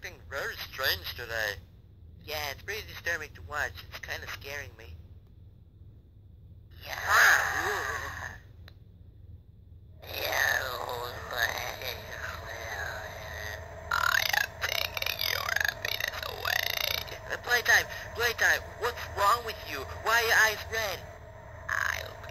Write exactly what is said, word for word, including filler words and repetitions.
acting very strange today. Yeah, it's pretty disturbing to watch. It's kind of scaring me. Yeah. I am taking your happiness away. Uh, Playtime, Playtime, what's wrong with you? Why are your eyes red? I'll